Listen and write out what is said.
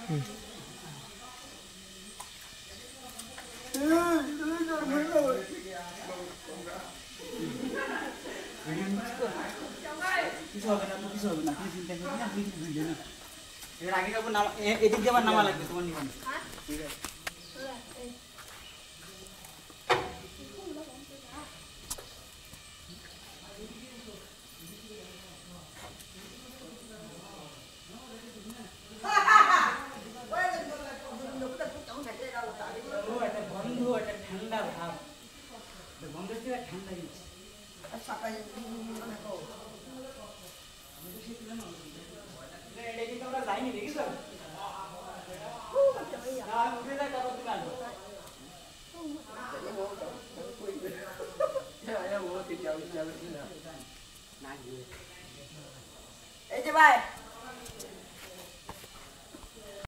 কিছু হবে না কিছু হবে না তুমি চিন্তা করবে না তুই ভিডিও না এর আগে যাবো নামা এদিক দিয়ে আবার নামা লাগবে তোমার নিবান ঠিক আছে বন্ধু এটা ঠান্ডা ভাব বন্ধু থেকে ঠান্ডা দিচ্ছে আমরা যাইনি দেখিস এই যে ভাই